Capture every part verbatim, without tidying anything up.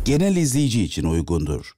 genel izleyici için uygundur.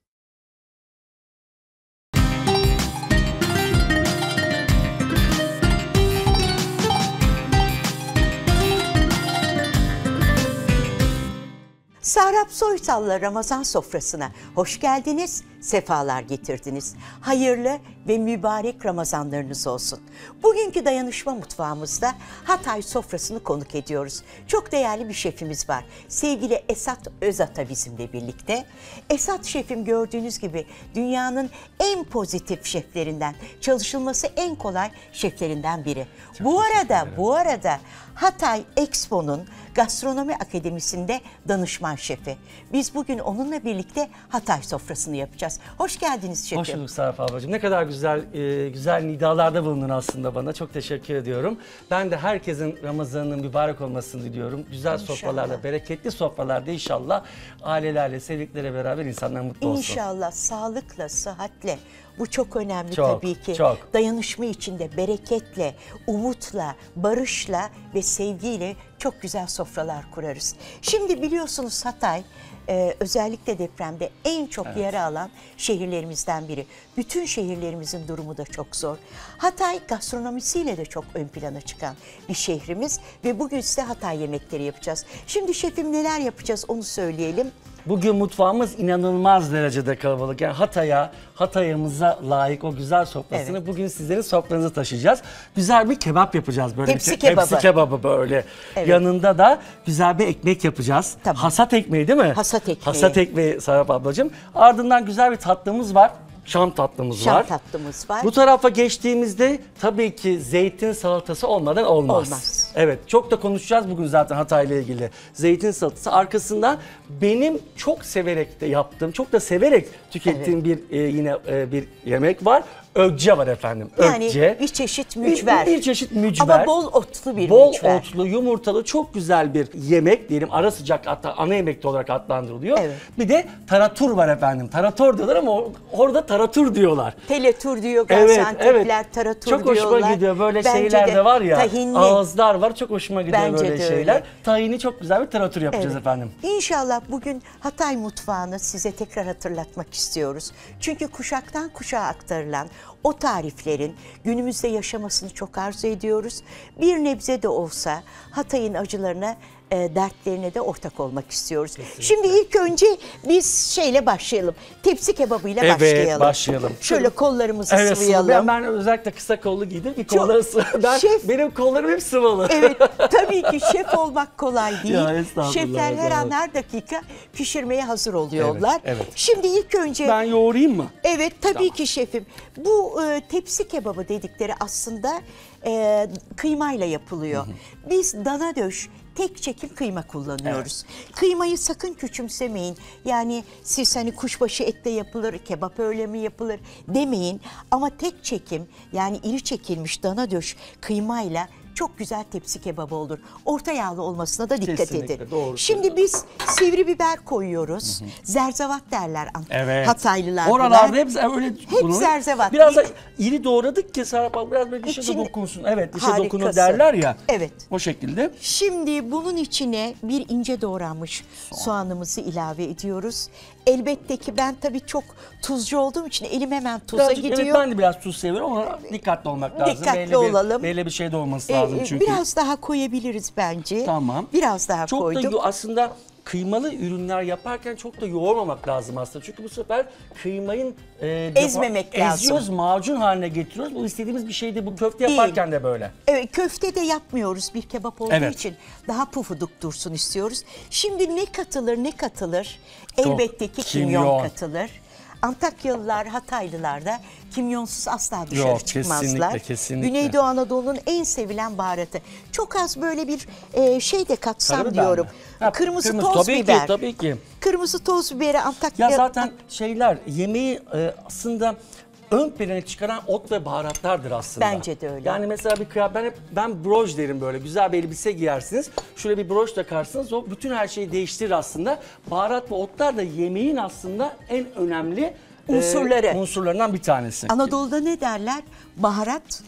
Sahrap Soysal'la Ramazan sofrasına hoş geldiniz, sefalar getirdiniz. Hayırlı ve mübarek Ramazanlarınız olsun. Bugünkü dayanışma mutfağımızda Hatay sofrasını konuk ediyoruz. Çok değerli bir şefimiz var. Sevgili Esat Özata bizimle birlikte. Esat şefim gördüğünüz gibi dünyanın en pozitif şeflerinden, çalışılması en kolay şeflerinden biri. Çok bu arada, bu arada Hatay Expo'nun Gastronomi Akademisi'nde danışman şefi. Biz bugün onunla birlikte Hatay sofrasını yapacağız. Hoş geldiniz şefim. Hoş bulduk Serap ablacığım. Ne kadar güzel e, güzel nidalarda bulundun aslında bana. Çok teşekkür ediyorum. Ben de herkesin Ramazan'ın mübarek olmasını diliyorum. Güzel İnşallah. Sofralarla, bereketli sofralarda inşallah ailelerle, sevdikleriyle beraber insanlar mutlu olsun. İnşallah sağlıkla, sıhhatle. Bu çok önemli çok, tabii ki. Çok. Dayanışma içinde, bereketle, umutla, barışla ve sevgiyle çok güzel sofralar kurarız. Şimdi biliyorsunuz Hatay e, özellikle depremde en çok evet. yara alan şehirlerimizden biri. Bütün şehirlerimizin durumu da çok zor. Hatay gastronomisiyle de çok ön plana çıkan bir şehrimiz ve bugün size Hatay yemekleri yapacağız. Şimdi şefim neler yapacağız onu söyleyelim. Bugün mutfağımız inanılmaz derecede kalabalık. Yani Hatay'a, Hatay'ımıza layık o güzel sofrasını evet. bugün sizlerin sofranıza taşıyacağız. Güzel bir kebap yapacağız böyle. Tepsi bir kebabı. Tepsi kebabı böyle. Evet. Yanında da güzel bir ekmek yapacağız. Tamam. Hasat ekmeği değil mi? Hasat ekmeği. Hasat ekmeği Serap ablacığım. Ardından güzel bir tatlımız var. Şam tatlımız Şam var. Şam tatlımız var. Bu tarafa geçtiğimizde tabii ki zeytin salatası olmadan olmaz. Olmaz. Evet, çok da konuşacağız bugün zaten Hatay'la ilgili. Zeytin salatası arkasından benim çok severek de yaptığım, çok da severek tükettiğim evet. bir e, yine e, bir yemek var. Ökçe var efendim. Yani Ökçe. bir çeşit mücver. Bir, bir çeşit mücver. Ama bol otlu bir bol mücver. Bol otlu, yumurtalı çok güzel bir yemek diyelim. Ara sıcak hatta ana yemek olarak adlandırılıyor. Evet. Bir de taratur var efendim. Tarator diyorlar ama orada taratur diyorlar. Teletur diyor Gaziantep'ler, evet, evet. taratur çok diyorlar. Çok hoşuma gidiyor böyle Bence şeyler de, de var ya. Tahinli. Ağızlar var çok hoşuma gidiyor Bence böyle şeyler. Öyle. Tahini çok güzel bir taratur yapacağız evet. efendim. İnşallah bugün Hatay mutfağını size tekrar hatırlatmak istiyoruz. Çünkü kuşaktan kuşağa aktarılan o tariflerin günümüzde yaşamasını çok arzu ediyoruz. Bir nebze de olsa Hatay'ın acılarına, e, dertlerine de ortak olmak istiyoruz. Kesinlikle. Şimdi ilk önce biz şeyle başlayalım. Tepsi kebabıyla evet, başlayalım. Evet başlayalım. Şöyle kollarımızı evet, sıvayalım. Ben, ben özellikle kısa kollu giydim ki kolları sıvı. Ben, şef, benim kollarım hep sıvalı. Evet tabii ki şef olmak kolay değil. Ya, şefler her an her dakika pişirmeye hazır oluyorlar. Evet, evet. Şimdi ilk önce... Ben yoğurayım mı? Evet tabii tamam. ki şefim. Bu e, tepsi kebabı dedikleri aslında e, kıymayla yapılıyor. Hı hı. Biz dana döş tek çekim kıyma kullanıyoruz. Evet. Kıymayı sakın küçümsemeyin. Yani siz hani kuşbaşı etle yapılır, kebap öyle mi yapılır demeyin. Ama tek çekim yani iri çekilmiş dana döş kıymayla çok güzel tepsi kebabı olur. Orta yağlı olmasına da dikkat Kesinlikle, edin. Doğru Şimdi biz sivri biber koyuyoruz. Hı hı. Zerzevat derler evet. Hataylılar. Oralarda hep öyle hep bunu, zerzevat. Biraz da iri doğradık ki Serap abla biraz böyle dişe İçin, dokunsun. Evet dişe harikası. Dokunur derler ya. Evet. O şekilde. Şimdi bunun içine bir ince doğranmış Soğan. soğanımızı ilave ediyoruz. Elbette ki ben tabii çok tuzcu olduğum için elim hemen tuza Birazcık, gidiyor. Evet ben de biraz tuz seviyorum ama dikkatli olmak lazım. Dikkatli belli olalım. Bir, belli bir şey de olması lazım ee, çünkü. Biraz daha koyabiliriz bence. Tamam. Biraz daha çok koydum. Çok da aslında kıymalı ürünler yaparken çok da yoğurmamak lazım aslında. Çünkü bu sefer kıymayın e, ezmemek defa, lazım. Eziyoruz, macun haline getiriyoruz. Bu istediğimiz bir şeydi bu köfte Değil. yaparken de böyle. Evet, köfte de yapmıyoruz bir kebap olduğu evet. için. Daha pufuduk dursun istiyoruz. Şimdi ne katılır ne katılır? Çok Elbette ki kimyon, kimyon katılır. Antakyalılar, Hataylılar da kimyonsuz asla dışarı Yok, çıkmazlar. Kesinlikle, kesinlikle. Güneydoğu Anadolu'nun en sevilen baharatı. Çok az böyle bir e, şey de katsam Karabiber diyorum. Ha, kırmızı, kırmızı toz tabii biber. Ki, tabii ki. Kırmızı toz biberi Antakya... Ya zaten şeyler yemeği e, aslında ön plana çıkaran ot ve baharatlardır aslında. Bence de öyle. Yani mesela bir kıyafet, ben hep ben broj derim böyle. Güzel bir elbise giyersiniz. Şöyle bir broj takarsınız. O bütün her şeyi değiştirir aslında. Baharat ve otlar da yemeğin aslında en önemli unsurları. E, unsurlarından bir tanesi. Anadolu'da ne derler? Baharat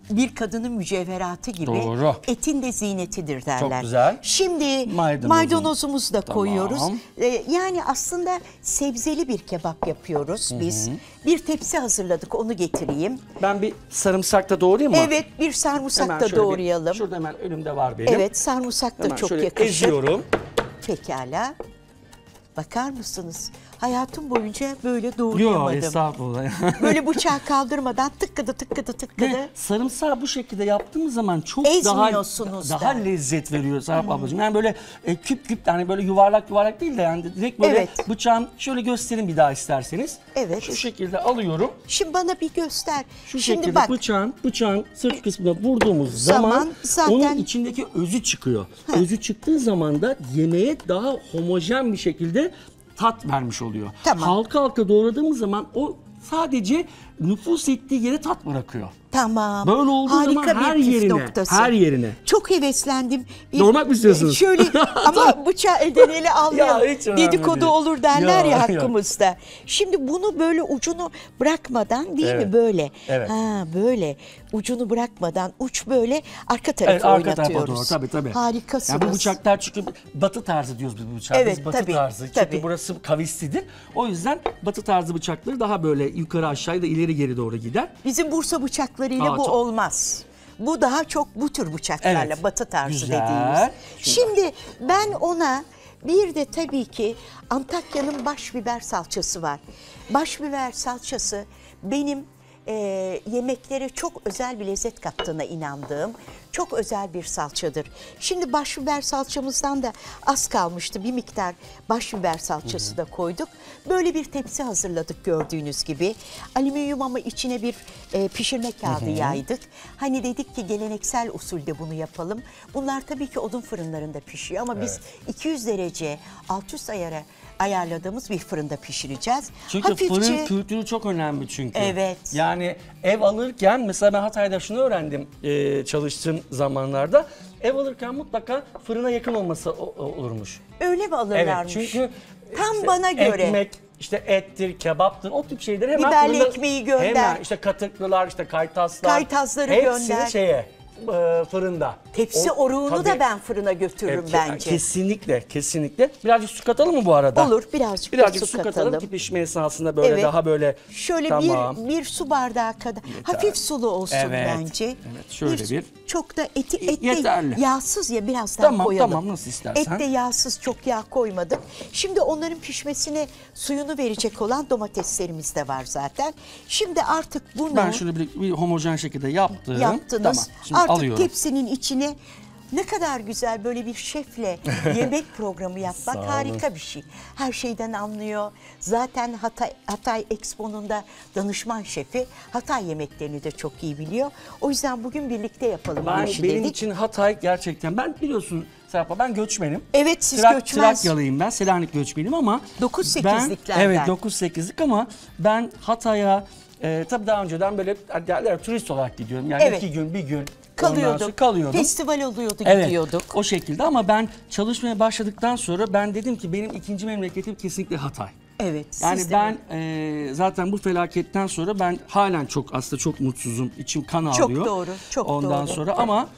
bir kadının mücevheratı gibi Doğru. etin de ziynetidir derler. Çok güzel. Şimdi Maydanozum. maydanozumuzu da Tamam. koyuyoruz. Ee, yani aslında sebzeli bir kebap yapıyoruz biz. Bir tepsi hazırladık, onu getireyim. Ben bir sarımsak da doğrayayım mı? Evet, bir sarımsak Hemen da şöyle bir- doğrayalım. şurada hemen önümde var benim. Evet, sarımsak da Hemen çok şöyle yakışır. eziyorum. Pekala. Bakar mısınız? Hayatım boyunca böyle Yok doğrayamadım. estağfurullah. Böyle bıçağı kaldırmadan tıkkıdı tıkkıdı tıkkıdı. Ve sarımsağı bu şekilde yaptığımız zaman çok daha Ezmiyorsunuz daha da. lezzet veriyor Serap ablacığım. Yani böyle e, küp küp, yani böyle yuvarlak yuvarlak değil de yani direkt böyle Evet. bıçağım, şöyle göstereyim bir daha isterseniz. Evet. Şu şekilde alıyorum. Şimdi bana bir göster. Şu Şimdi şekilde bak. bıçağın bıçağın sırt kısmına vurduğumuz Zaman zaman, zaten- onun içindeki özü çıkıyor. Özü çıktığı zaman da yemeğe daha homojen bir şekilde tat vermiş oluyor. Tamam. Halka halka doğradığımız zaman o sadece nüfus ettiği yere tat bırakıyor. Tamam. Böyle olduğu Harika zaman bir her püf yerine, noktası. her yerine. Çok heveslendim. Bir- Doğramak mı istiyorsunuz? Şöyle ama bıçağı elden ele almayalım. Ya, hiç önemli Dedikodu değil. olur derler Ya, ya yok. hakkımızda. Şimdi bunu böyle ucunu bırakmadan değil Evet. mi böyle? Evet. Ha böyle ucunu bırakmadan uç böyle arka tarafa Evet, arka tarafa oynatıyoruz. doğru, tabii tabii. Harikasınız. Yani bu bıçaklar çünkü batı tarzı diyoruz biz bu bıçağa. Evet, biz batı tabii, tarzı. tabii. Çünkü burası kavislidir. O yüzden batı tarzı bıçakları daha böyle yukarı aşağıya da ileri geri doğru gider. Bizim Bursa bıçaklarıyla Aa, bu çok- olmaz. Bu daha çok bu tür bıçaklarla Evet. batı tarzı Güzel. dediğimiz. Şuradan. Şimdi ben ona bir de tabii ki Antakya'nın baş biber salçası var. Baş biber salçası benim e, yemeklere çok özel bir lezzet kattığına inandığım çok özel bir salçadır. Şimdi baş biber salçamızdan da az kalmıştı. Bir miktar baş biber salçası da koyduk. Böyle bir tepsi hazırladık gördüğünüz gibi. Alüminyum ama içine bir e, pişirme kağıdı yaydık. Hani dedik ki geleneksel usulde bunu yapalım. Bunlar tabii ki odun fırınlarında pişiyor ama biz iki yüz derece alt üst ayara ayarladığımız bir fırında pişireceğiz. Çünkü fırın kültürü çok önemli çünkü. Evet. Yani ev alırken mesela ben Hatay'da şunu öğrendim e, çalıştığım zamanlarda. Ev alırken mutlaka fırına yakın olması o- o- olurmuş. Öyle mi Evet, alırlarmış? çünkü Tam işte bana göre. ekmek, işte ettir, kebaptır, o tip şeyleri hemen Biberli fırında- ekmeği gönder. Hemen işte katıklılar, işte kaytaslar. Kaytazları hepsini gönder. şeye, e, fırında. Tepsi O- oruğunu tabii, da ben fırına götürürüm e, bence. Kesinlikle, kesinlikle. Birazcık su katalım mı bu arada? Olur, birazcık, da Birazcık su, su katalım. katalım ki pişme esnasında böyle Evet. daha böyle Şöyle tamam. bir bir su bardağı kadar hafif sulu olsun Evet, bence. evet, şöyle bir. Çok da eti et de Yeterli. yağsız ya biraz daha Tamam, koyalım. tamam, nasıl istersen. Et de yağsız, çok yağ koymadım. Şimdi onların pişmesine suyunu verecek olan domateslerimiz de var zaten. Şimdi artık bunu Ben şöyle bir, bir homojen şekilde yaptım. yaptınız. Tamam, şimdi Artık alıyorum. tepsinin içine ne kadar güzel böyle bir şefle yemek programı yapmak Sağ olun. harika bir şey. Her şeyden anlıyor. Zaten Hatay, Hatay Expo'nun da danışman şefi Hatay yemeklerini de çok iyi biliyor. O yüzden bugün birlikte yapalım bu Ben, işi benim dedik. için Hatay gerçekten, ben biliyorsun Serap abla, ben göçmenim. Evet, siz Trak, göçmens. Trakyalıyım ben, Selanik göçmenim ama dokuz ben- sekizliklerden. Evet, dokuz sekizlik ama ben Hatay'a e, tabii daha önceden böyle derler turist olarak gidiyorum. Yani Evet. iki gün, bir gün. ondan sonra Kalıyorduk. kalıyordum. Festival oluyordu, Evet, gidiyorduk. o şekilde ama ben çalışmaya başladıktan sonra ben dedim ki benim ikinci memleketim kesinlikle Hatay. Evet. Yani siz de ben mi? e, zaten bu felaketten sonra ben halen çok aslında çok mutsuzum. İçim kan Çok ağlıyor. doğru, çok Ondan doğru. sonra ama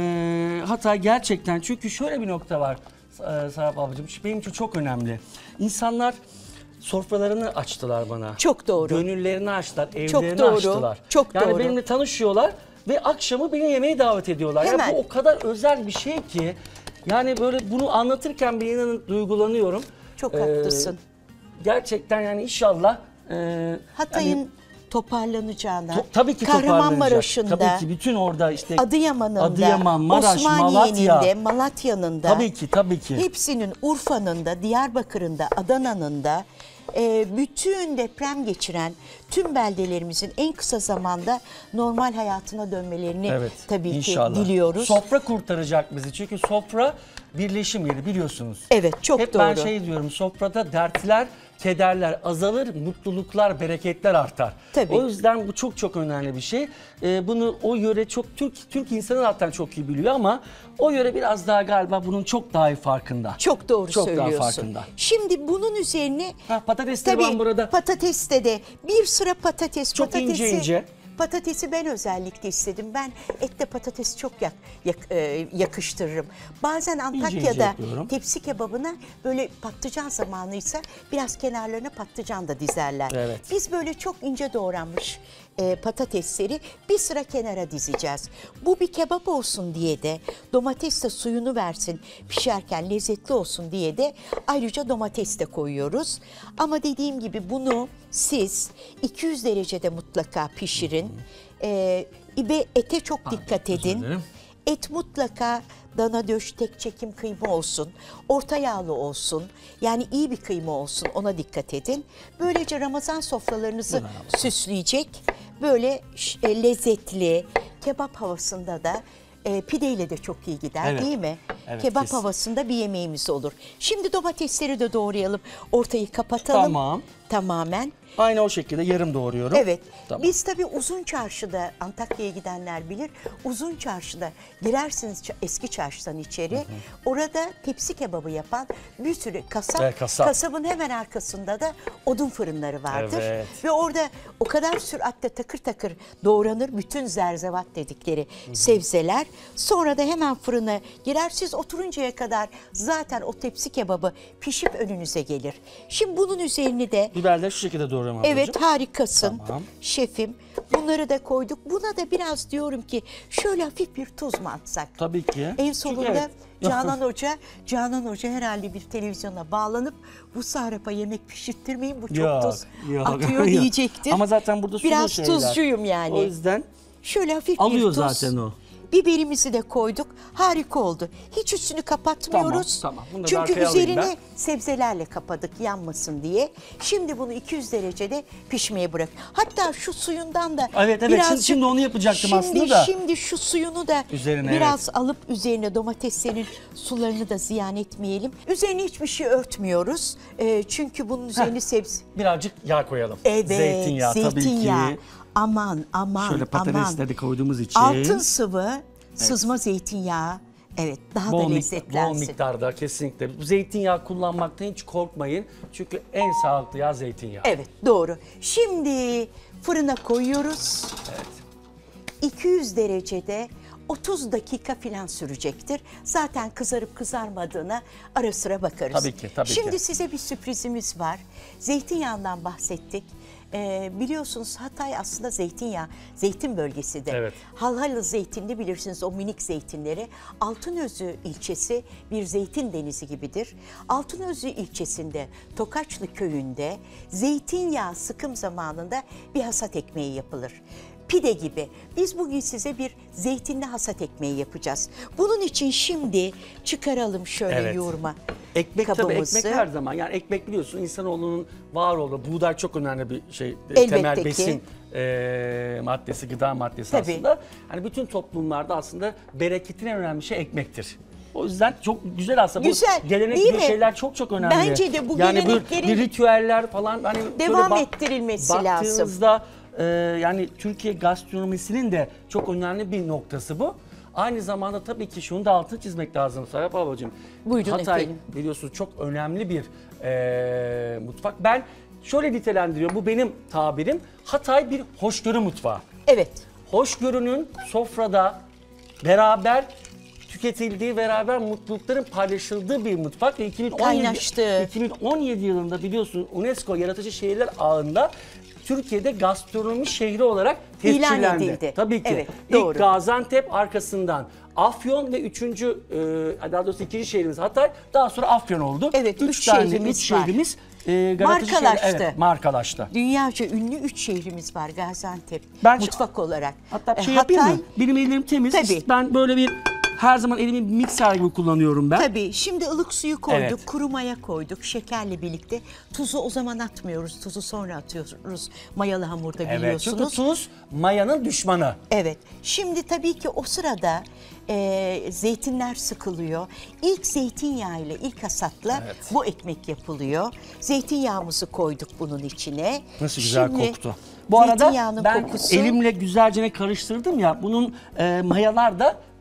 e, Hatay gerçekten, çünkü şöyle bir nokta var e, Serap ablacığım. Benim için çok önemli. İnsanlar sofralarını açtılar bana. Çok doğru. Gönüllerini açtılar, Çok evlerini doğru, açtılar. çok yani doğru. benimle tanışıyorlar ve akşamı beni yemeğe davet ediyorlar. Hemen. Ya bu o kadar özel bir şey ki. Yani böyle bunu anlatırken bir inanın duygulanıyorum. Çok Ee, haklısın. Gerçekten yani inşallah e, Hatay'ın hani toparlanacağına, to- tabii ki toparlanacak. Kahramanmaraş'ında, Tabii ki bütün orada işte Adıyaman'ın da, Adıyaman, Maraş, Osmaniye'nin Malatya. de, Malatya'nın da, Tabii ki, tabii ki. hepsinin, Urfa'nın da, Diyarbakır'ın da, Adana'nın da, e, bütün deprem geçiren tüm beldelerimizin en kısa zamanda normal hayatına dönmelerini Evet, tabii inşallah. ki diliyoruz. Sofra kurtaracak bizi. Çünkü sofra birleşim yeri, biliyorsunuz. Evet, çok Hep doğru. ben şey diyorum, sofrada dertler, kederler azalır, mutluluklar, bereketler artar. Tabii. O yüzden bu çok çok önemli bir şey. Ee, bunu o yöre çok, Türk Türk insanı zaten çok iyi biliyor ama o yöre biraz daha galiba bunun çok daha iyi farkında. Çok doğru Çok daha söylüyorsun. farkında. Şimdi bunun üzerine Ha, patates de tabii ben burada. patateste de bir sıra patates. Çok Patatesi ince ince. Patatesi ben özellikle istedim. Ben etle patatesi çok yak, yak, e, yakıştırırım. Bazen Antakya'da yapıyorum. tepsi kebabına böyle patlıcan zamanıysa biraz kenarlarına patlıcan da dizerler. Evet. Biz böyle çok ince doğranmış e, patatesleri bir sıra kenara dizeceğiz. Bu bir kebap olsun diye de domates de suyunu versin pişerken lezzetli olsun diye de ayrıca domates de koyuyoruz. Ama dediğim gibi bunu siz iki yüz derecede mutlaka pişirin. Ee, ve ete çok dikkat özür edin. dilerim. Et mutlaka dana döş tek çekim kıyma olsun. Orta yağlı olsun. Yani iyi bir kıyma olsun. Ona dikkat edin. Böylece Ramazan sofralarınızı süsleyecek. Böyle e, lezzetli kebap havasında da e, pideyle de çok iyi gider Evet. değil mi? Evet, Kebap kesin. havasında bir yemeğimiz olur. Şimdi domatesleri de doğrayalım. Ortayı kapatalım. Tamam. Tamamen. Aynı o şekilde yarım doğruyorum. Evet. Tamam. Biz tabii Uzun Çarşı'da, Antakya'ya gidenler bilir. Uzun Çarşı'da girersiniz ça- eski çarşıdan içeri. Hı hı. Orada tepsi kebabı yapan bir sürü kasap. Evet, kasap. Kasabın hemen arkasında da odun fırınları vardır. Evet. Ve orada o kadar süratle takır takır doğranır bütün zerzevat dedikleri hı hı. sebzeler. Sonra da hemen fırına girer. Siz oturuncaya kadar zaten o tepsi kebabı pişip önünüze gelir. Şimdi bunun üzerini de Biberleri şu şekilde doğruyorum ablacığım. evet harikasın Tamam. şefim. Bunları da koyduk. Buna da biraz diyorum ki şöyle hafif bir tuz mu atsak? Tabii ki. En Çünkü sonunda evet. Canan Hoca, Canan Hoca herhalde bir televizyona bağlanıp bu Sarap'a yemek pişirttirmeyin bu çok Yok, tuz yok, atıyor yok. diyecektir. Ama zaten burada sulu biraz şeyler. tuzcuyum yani. O yüzden Şöyle hafif alıyor bir tuz. zaten o. Biberimizi de koyduk. Harika oldu. Hiç üstünü kapatmıyoruz. Tamam, tamam. Bunu da Çünkü arkaya alayım üzerine ben. sebzelerle kapadık yanmasın diye. Şimdi bunu iki yüz derecede pişmeye bırak. Hatta şu suyundan da Evet, evet. birazcık- Şimdi- şimdi onu yapacaktım şimdi, aslında da. Şimdi şu suyunu da Üzerine, biraz alıp üzerine domateslerin sularını da ziyan etmeyelim. Üzerine hiçbir şey örtmüyoruz. Ee, çünkü bunun üzerine sebze... birazcık yağ koyalım. Evet, Zeytinyağı, zeytinyağı. tabii ki. Aman aman Şöyle aman. patatesleri de koyduğumuz için. Altın sıvı, sızma zeytinyağı. Evet, daha Bol, da mik- lezzetlensin. bol miktarda kesinlikle. Bu zeytinyağı kullanmaktan hiç korkmayın. Çünkü en sağlıklı yağ zeytinyağı. Evet, doğru. Şimdi fırına koyuyoruz. Evet. iki yüz derecede otuz dakika falan sürecektir. Zaten kızarıp kızarmadığına ara sıra bakarız. Tabii ki, tabii Şimdi ki. size bir sürprizimiz var. Zeytinyağından bahsettik. Ee, biliyorsunuz Hatay aslında zeytinyağı, zeytin bölgesidir. Evet. Halhalı zeytinli bilirsiniz o minik zeytinleri. Altınözü ilçesi bir zeytin denizi gibidir. Altınözü ilçesinde Tokaçlı köyünde zeytinyağı sıkım zamanında bir hasat ekmeği yapılır. Pide gibi. Biz bugün size bir zeytinli hasat ekmeği yapacağız. Bunun için şimdi çıkaralım şöyle Evet. yoğurma Ekmek tabii kabımızı. ekmek her zaman. Yani ekmek biliyorsun insanoğlunun var olduğu. Buğday çok önemli bir şey. e, Elbette temel ki. besin e, maddesi, gıda maddesi Tabii. aslında. Hani bütün toplumlarda aslında bereketin en önemli şey ekmektir. O yüzden çok güzel aslında. Güzel, Bu gelenek değil gibi mi? şeyler çok çok önemli. Bence de bu yani geleneklerin bir, bir ritüeller falan hani şöyle devam bak- ettirilmesi lazım. baktığınızda e, yani Türkiye gastronomisinin de çok önemli bir noktası bu. Aynı zamanda tabii ki şunu da altını çizmek lazım Serap ablacığım. Buyurun Hatay efendim. biliyorsunuz çok önemli bir e, mutfak. Ben şöyle nitelendiriyorum, bu benim tabirim. Hatay bir hoşgörü mutfağı. Evet. Hoşgörünün sofrada beraber tüketildiği, beraber mutlulukların paylaşıldığı bir mutfak. Ve iki bin on yedi, Kaynaştı. iki bin on yedi yılında biliyorsun UNESCO Yaratıcı Şehirler Ağı'nda Türkiye'de gastronomi şehri olarak İlan tescillendi. edildi. Tabii ki. Evet, İlk doğru. Gaziantep, arkasından Afyon ve üçüncü, e, daha doğrusu ikinci şehrimiz Hatay. Daha sonra Afyon oldu. Evet, üç üç tane, şehrimiz üç var. şehrimiz e, yaratıcı şehir- Markalaştı. Evet, markalaştı. Dünyaca ünlü üç şehrimiz var Gaziantep Ben- mutfak olarak. Hatta bir E, şey yapayım Hatay- mı? Benim ellerim temiz. Tabii. Ben böyle bir her zaman elimi mikser gibi kullanıyorum ben. Tabii şimdi ılık suyu koyduk, Evet. kuru maya koyduk şekerle birlikte. Tuzu o zaman atmıyoruz, tuzu sonra atıyoruz mayalı hamurda Evet. biliyorsunuz. Çünkü tuz mayanın düşmanı. Evet. Şimdi tabii ki o sırada e, zeytinler sıkılıyor. İlk zeytinyağıyla, ilk hasatla Evet. bu ekmek yapılıyor. Zeytinyağımızı koyduk bunun içine. Nasıl güzel Şimdi koktu. Bu arada zeytinyağının ben kokusu, elimle güzelce karıştırdım ya. Bunun e, mayalar da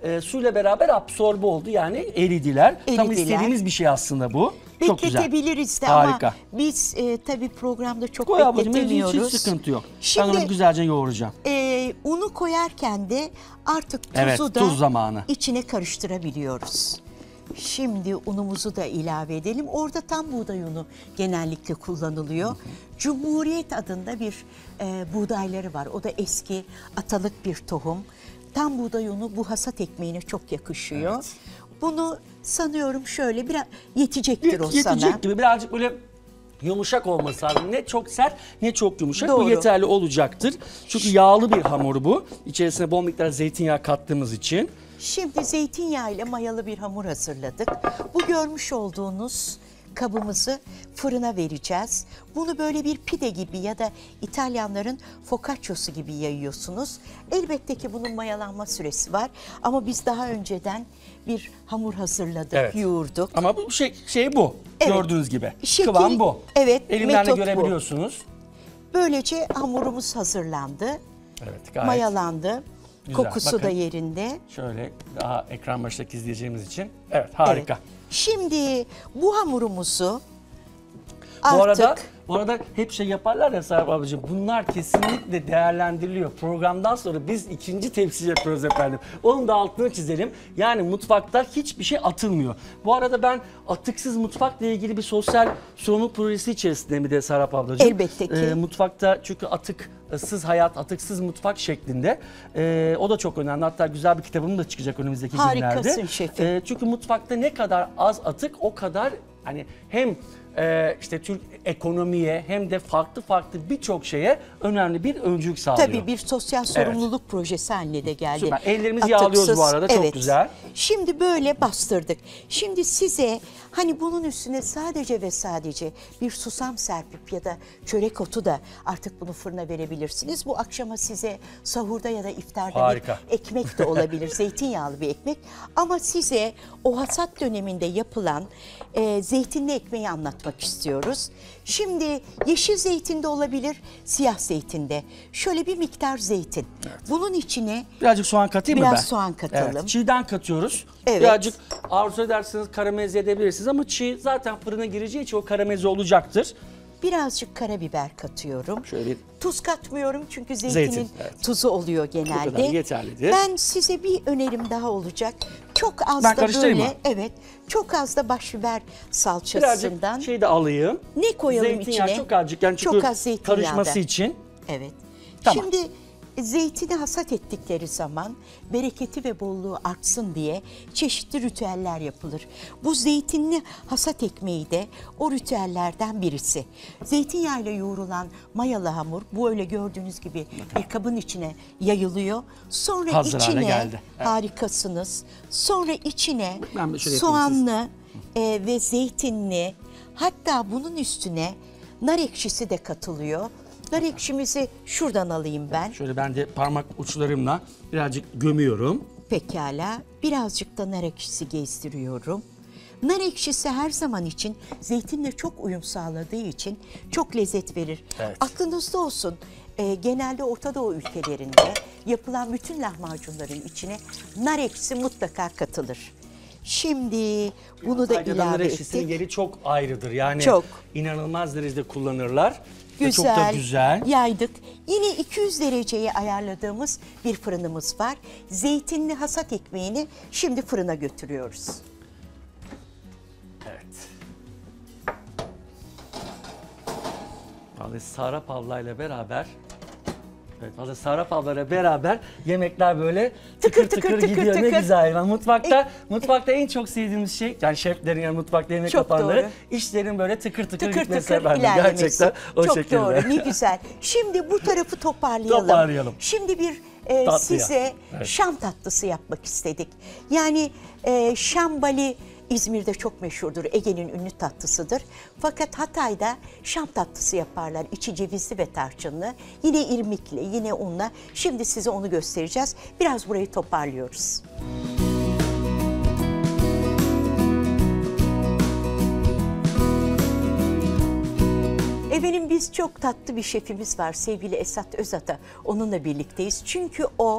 e, suyla beraber absorbe oldu. Yani eridiler. Tam Eridiler. istediğimiz bir şey aslında bu. Çok güzel. Bekletebiliriz de Harika. ama biz e, tabii programda çok Koy ablacığım, hiç, bekletemiyoruz. hiç sıkıntı yok. Şimdi ben onu güzelce yoğuracağım. e, unu koyarken de artık tuzu Evet, da tuz zamanı. içine karıştırabiliyoruz. Şimdi unumuzu da ilave edelim. Orada tam buğday unu genellikle kullanılıyor. Hı hı. Cumhuriyet adında bir e, buğdayları var. O da eski atalık bir tohum. Tam buğday unu bu hasat ekmeğine çok yakışıyor. Evet. Bunu sanıyorum şöyle biraz yetecektir o Yetecek sana. Yetecek gibi birazcık böyle yumuşak olması lazım. Ne çok sert ne çok yumuşak. Doğru. Bu yeterli olacaktır. Çünkü yağlı bir hamur bu. İçerisine bol miktar zeytinyağı kattığımız için. Şimdi zeytinyağı ile mayalı bir hamur hazırladık. Bu görmüş olduğunuz kabımızı fırına vereceğiz. Bunu böyle bir pide gibi ya da İtalyanların focaccia'sı gibi yayıyorsunuz. Elbette ki bunun mayalanma süresi var ama biz daha önceden bir hamur hazırladık, Evet. yoğurduk. Ama bu şey, şey bu. Evet. Gördüğünüz gibi. Şekil- Kıvam bu. Evet, Elimden de metot bu. görebiliyorsunuz. Böylece hamurumuz hazırlandı, Evet, gayet mayalandı, güzel. kokusu Bakın. da yerinde. Şöyle daha ekran başındaki izleyeceğimiz için. Evet, harika. Evet. Şimdi bu hamurumuzu Bu artık... arada bu arada hep şey yaparlar ya Serap ablacığım. Bunlar kesinlikle değerlendiriliyor. Programdan sonra biz ikinci tepsi yapıyoruz efendim. Onun da altını çizelim. Yani mutfakta hiçbir şey atılmıyor. Bu arada ben atıksız mutfakla ilgili bir sosyal sorumluluk projesi içerisinde mi de Serap ablacığım? Elbette ki. Ee, mutfakta çünkü atıksız hayat, atıksız mutfak şeklinde. Ee, o da çok önemli. Hatta güzel bir kitabım da çıkacak önümüzdeki günlerde. Harikasın şefim. Ee, çünkü mutfakta ne kadar az atık o kadar hani hem Ee, işte Türk ekonomiye hem de farklı farklı birçok şeye önemli bir öncülük sağlıyor. Tabii bir sosyal sorumluluk projesi haline de geldi. Süper. Ellerimizi yağlıyoruz bu arada, çok güzel. Şimdi böyle bastırdık. Şimdi size hani bunun üstüne sadece ve sadece bir susam serpip ya da çörek otu da artık bunu fırına verebilirsiniz. Bu akşama size sahurda ya da iftarda Harika. bir ekmek de olabilir. Zeytinyağlı bir ekmek. Ama size o hasat döneminde yapılan e, zeytinli ekmeği anlatmak istiyoruz. Şimdi yeşil zeytinde olabilir, siyah zeytinde. Şöyle bir miktar zeytin. Evet. Bunun içine birazcık soğan katayım mı ben? biraz soğan katalım. Evet, çiğden katıyoruz. Evet. Birazcık arzu ederseniz karamelize edebilirsiniz ama çiğ zaten fırına gireceği için o karamelize olacaktır. Birazcık karabiber katıyorum. Şöyle bir... Tuz katmıyorum çünkü zeytinin Zeytin, evet. tuzu oluyor Bu genelde. kadar yeterlidir. Ben size bir önerim daha olacak. Çok az Ben da karıştırayım böyle, mı? evet, çok az da başbiber salçasından. Birazcık şey de alayım. Ne koyalım Zeytinyağı içine? çok azıcık yani çünkü Çok az zeytinyağı karışması da. için. Evet. Tamam. Şimdi zeytini hasat ettikleri zaman bereketi ve bolluğu artsın diye çeşitli ritüeller yapılır. Bu zeytinli hasat ekmeği de o ritüellerden birisi. Zeytinyağıyla yoğrulan mayalı hamur bu öyle gördüğünüz gibi bir kabın içine yayılıyor. Sonra Hazır hale içine geldi. Evet. harikasınız. Sonra içine Ben şöyle yapayım soğanlı e, ve zeytinli, hatta bunun üstüne nar ekşisi de katılıyor. Nar ekşimizi şuradan alayım ben. Şöyle ben de parmak uçlarımla birazcık gömüyorum. Pekala. Birazcık da nar ekşisi gezdiriyorum. Nar ekşisi her zaman için zeytinle çok uyum sağladığı için çok lezzet verir. Evet. Aklınızda olsun. E, genelde Orta Doğu ülkelerinde yapılan bütün lahmacunların içine nar ekşisi mutlaka katılır. Şimdi bunu da Ayrıca nar ilave ekşisinin ettik. yeri çok ayrıdır. Yani Çok. inanılmaz derecede kullanırlar. Ve Güzel, çok da güzel. yaydık. Yine iki yüz dereceye ayarladığımız bir fırınımız var. Zeytinli hasat ekmeğini şimdi fırına götürüyoruz. Evet. Vallahi Serap ablayla beraber Evet, vallahi Serap ablayla beraber yemekler böyle tıkır tıkır, tıkır, tıkır, gidiyor. tıkır. Ne güzel. Ben mutfakta mutfakta en çok sevdiğimiz şey yani şeflerin yani mutfakta yemek Çok yapanları doğru. işlerin böyle tıkır tıkır, Tıkır gitmesi tıkır efendim. ilerlemesi. Gerçekten o Çok şekilde. doğru, ne güzel. Şimdi bu tarafı toparlayalım. Toparlayalım. Şimdi bir e, Tatlıya. size Evet. Şam tatlısı yapmak istedik. Yani e, Şambali İzmir'de çok meşhurdur. Ege'nin ünlü tatlısıdır. Fakat Hatay'da Şam tatlısı yaparlar. İçi cevizli ve tarçınlı. Yine irmikli, yine unla. Şimdi size onu göstereceğiz. Biraz burayı toparlıyoruz. Efendim biz çok tatlı bir şefimiz var sevgili Esat Özata. Onunla birlikteyiz. Çünkü o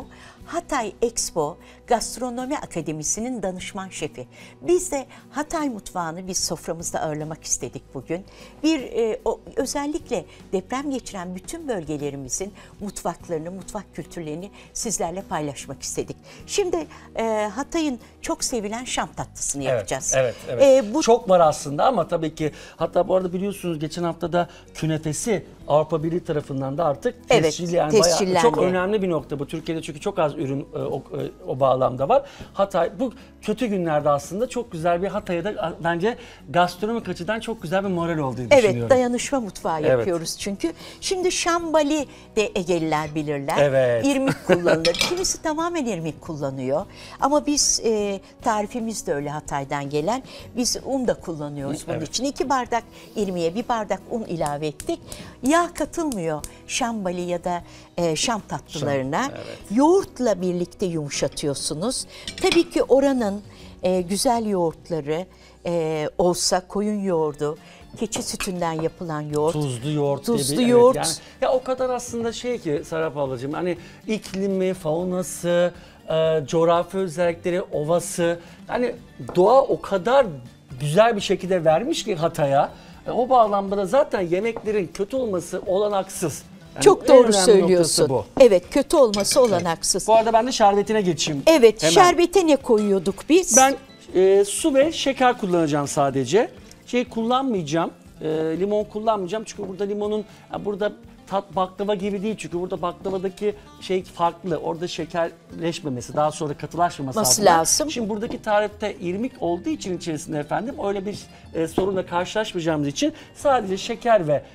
Hatay Expo Gastronomi Akademisi'nin danışman şefi. Biz de Hatay mutfağını biz soframızda ağırlamak istedik bugün. Bir e, o, özellikle deprem geçiren bütün bölgelerimizin mutfaklarını, mutfak kültürlerini sizlerle paylaşmak istedik. Şimdi e, Hatay'ın çok sevilen Şam tatlısını yapacağız. Evet, evet. evet. E, bu Çok var aslında ama tabii ki hatta bu arada biliyorsunuz geçen hafta da künefesi Avrupa Birliği tarafından da artık Evet, tescilli, yani tescillendi. bayağı çok önemli bir nokta bu. Türkiye'de çünkü çok az ürün e, o, e, o bağlamda var. Hatay bu kötü günlerde aslında çok güzel bir Hatay'a da bence gastronomik açıdan çok güzel bir moral olduğunu Evet, düşünüyorum. dayanışma mutfağı Evet. yapıyoruz çünkü. Şimdi şambali de Egeliler bilirler. Evet. İrmik kullanılır. Kimisi tamamen irmik kullanıyor. Ama biz e, tarifimiz de öyle Hatay'dan gelen. Biz un da kullanıyoruz bunun Evet. için. İki bardak irmiğe bir bardak un ilave ettik. Yağ katılmıyor şambali ya da e, Şam tatlılarına. Şam, evet. Yoğurtla birlikte yumuşatıyorsunuz. Tabii ki oranın e, güzel yoğurtları e, olsa koyun yoğurdu, keçi sütünden yapılan yoğurt. Tuzlu yoğurt Tuzlu gibi. yoğurt. Evet, yani, ya o kadar aslında şey ki Serap ablacığım, hani iklimi, faunası, e, coğrafi özellikleri, ovası, hani doğa o kadar güzel bir şekilde vermiş ki Hatay'a. E, o bağlamda da zaten yemeklerin kötü olması olanaksız. Yani Çok en doğru önemli söylüyorsun. noktası bu. Evet, kötü olması olanaksız. Bu arada ben de şerbetine geçeyim. Evet, Hemen. şerbete ne koyuyorduk biz? Ben e, su ve şeker kullanacağım sadece. Şey kullanmayacağım, e, limon kullanmayacağım çünkü burada limonun, ya burada tat baklava gibi değil çünkü burada baklavadaki şey farklı. Orada şekerleşmemesi, daha sonra katılaşmaması Nasıl lazım. lazım? Şimdi buradaki tarifte irmik olduğu için içerisinde efendim öyle bir e, sorunla karşılaşmayacağımız için sadece şeker ve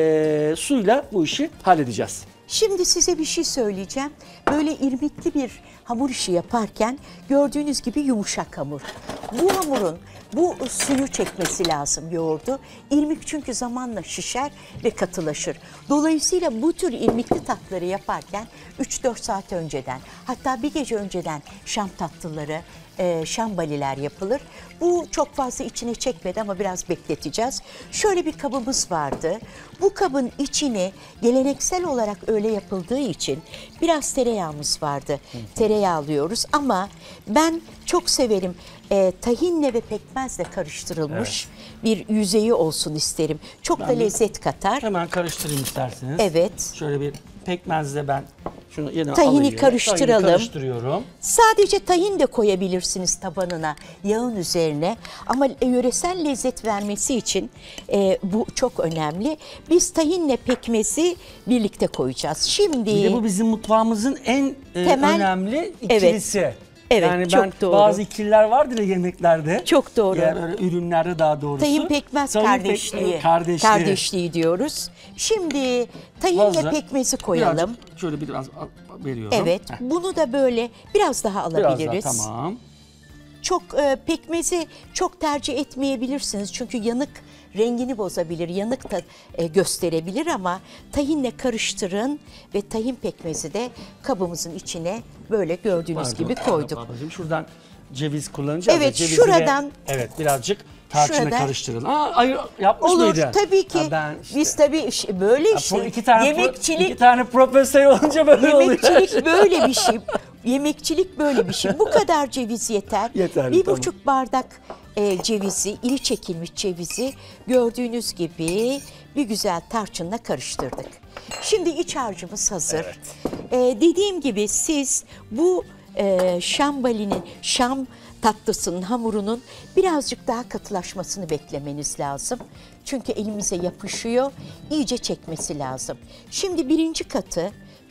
e, suyla bu işi halledeceğiz. Şimdi size bir şey söyleyeceğim. Böyle irmikli bir hamur işi yaparken gördüğünüz gibi yumuşak hamur. Bu hamurun bu suyu çekmesi lazım yoğurdu. İrmik çünkü zamanla şişer ve katılaşır. Dolayısıyla bu tür irmikli tatlıları yaparken üç dört saat önceden, hatta bir gece önceden Şam tatlıları, e, şambaliler yapılır. Bu çok fazla içine çekmedi ama biraz bekleteceğiz. Şöyle bir kabımız vardı. Bu kabın içini geleneksel olarak öyle yapıldığı için biraz tereyağımız vardı. Tereyağı alıyoruz ama ben çok severim. E, tahinle ve pekmezle karıştırılmış bir yüzeyi olsun isterim. Çok da Ben bir- lezzet katar. Hemen karıştırayım isterseniz. Evet. Şöyle bir pekmezle ben şunu yine Tahini alayım. karıştıralım. Tahini karıştırıyorum. Sadece tahin de koyabilirsiniz tabanına, yağın üzerine. Ama yöresel lezzet vermesi için e, bu çok önemli. Biz tahinle pekmezi birlikte koyacağız. Şimdi Bir de bu bizim mutfağımızın en e, Temel- önemli Evet. ikilisi. Evet, yani çok ben doğru. bazı ikililer vardır ya yemeklerde. Çok doğru. Yani öyle ürünlerde daha doğrusu. tahin pekmez Tahin pek- kardeşliği, kardeşliği. kardeşliği diyoruz. Şimdi tahinle Fazla. pekmezi koyalım. Birazcık şöyle biraz al- veriyorum. Evet, Heh, bunu da böyle biraz daha biraz alabiliriz. daha tamam. Çok e, pekmezi çok tercih etmeyebilirsiniz çünkü yanık rengini bozabilir, yanık da e, gösterebilir ama tahinle karıştırın ve tahin pekmezi de kabımızın içine böyle gördüğünüz Pardon, gibi koyduk. ablacığım, şuradan ceviz kullanacağız. Evet, ya, cevizi şuradan- ve- evet, birazcık tarçına Şuradan- karıştırın. Aa, hayır, yapmış Olur mıydın? tabii ki. Ha, ben işte- Biz tabii ş- böyle Ya, işte pro- iki tane pro- yemekçilik iki tane profesör olunca böyle oluyor. Yemekçilik böyle bir şey. Yemekçilik böyle bir şey. Bu kadar ceviz yeter. Yeterli, Bir tamam. buçuk bardak e, cevizi, iri çekilmiş cevizi gördüğünüz gibi bir güzel tarçınla karıştırdık. Şimdi iç harcımız hazır. E, dediğim gibi siz bu e, şambalinin, şam tatlısının hamurunun birazcık daha katılaşmasını beklemeniz lazım. Çünkü elimize yapışıyor, iyice çekmesi lazım. Şimdi birinci katı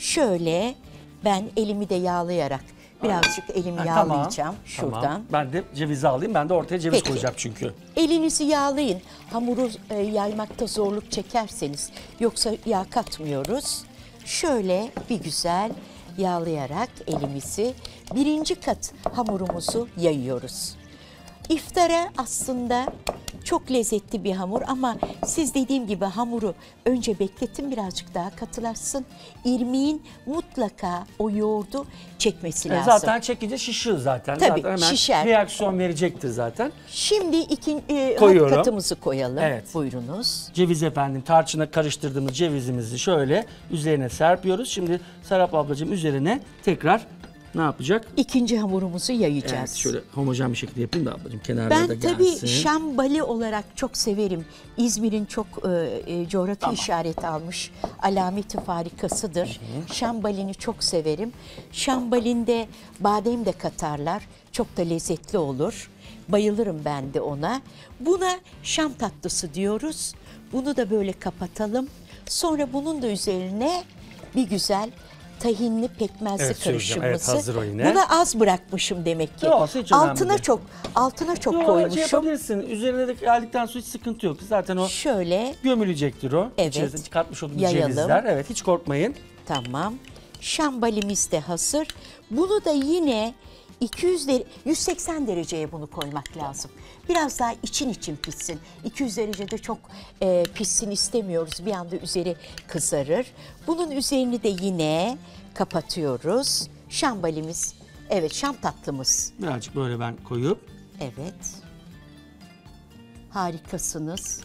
şöyle ben elimi de yağlayarak birazcık elimi Ha, yağlayacağım tamam, şuradan. tamam. Ben de cevizi alayım. Ben de ortaya ceviz Peki. koyacağım çünkü. Elinizi yağlayın. Hamuru e, yaymakta zorluk çekerseniz yoksa yağ katmıyoruz. Şöyle bir güzel yağlayarak elimizi birinci kat hamurumuzu yayıyoruz. İftara aslında çok lezzetli bir hamur ama siz dediğim gibi hamuru önce bekletin birazcık daha katılaşsın. İrmiğin mutlaka o yoğurdu çekmesi E, lazım. zaten çekince şişiyor zaten. Tabii, zaten hemen şişer. reaksiyon verecektir zaten. Şimdi ikinci Koyuyorum. katımızı koyalım. Evet. Buyurunuz. Ceviz efendim, tarçına karıştırdığımız cevizimizi şöyle üzerine serpiyoruz. Şimdi Serap ablacığım üzerine tekrar ne yapacak? İkinci hamurumuzu yayacağız. Evet, şöyle homojen bir şekilde yapayım da ablacığım kenarlara da Ben gelsin. tabii şambali olarak çok severim. İzmir'in çok e, e, coğrafi Tamam. işaret almış alameti farikasıdır. Şambalini çok severim. Şambalinde badem de katarlar. Çok da lezzetli olur. Bayılırım ben de ona. Buna Şam tatlısı diyoruz. Bunu da böyle kapatalım. Sonra bunun da üzerine bir güzel tahinli pekmezli Evet, söyleyeceğim. Evet, karışımımızı. hazır o yine. Buna az bırakmışım demek ki. Yok, hiç önemli altına değil. çok altına çok Yo, koymuşum. şey yapabilirsin. Üzerine de geldikten sonra hiç sıkıntı yok. Zaten o Şöyle gömülecektir o. Evet. İçerisine katmış olduğumuz Yayalım. cevizler. Evet, hiç korkmayın. tamam. Şambalimiz de hazır. Bunu da yine iki yüz der- yüz seksen dereceye bunu koymak lazım. Biraz daha için için pişsin. iki yüz derecede çok e, pişsin istemiyoruz. Bir anda üzeri kızarır. Bunun üzerini de yine kapatıyoruz. Şambalimiz, evet şam tatlımız. Birazcık böyle ben koyup. Evet. Harikasınız.